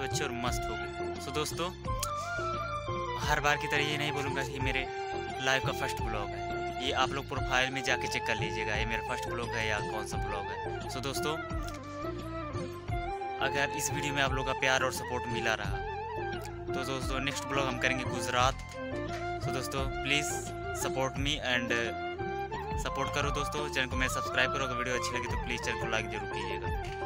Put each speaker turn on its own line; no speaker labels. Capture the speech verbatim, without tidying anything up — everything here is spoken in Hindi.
अच्छी और मस्त होगी। सो दोस्तों, हर बार की तरह ये नहीं बोलूँगा कि मेरे लाइव का फर्स्ट ब्लॉग है। ये आप लोग प्रोफाइल में जाके चेक कर लीजिएगा, ये मेरा फर्स्ट ब्लॉग है या कौन सा ब्लॉग है। सो दोस्तों, अगर इस वीडियो में आप लोग का प्यार और सपोर्ट मिला रहा तो दोस्तों नेक्स्ट ब्लॉग हम करेंगे गुजरात। सो दोस्तों please support me and support करो दोस्तों। चैनल को मैं सब्सक्राइब करो। अगर वीडियो अच्छी लगी तो प्लीज़ चैनल को लाइक जरूर कीजिएगा।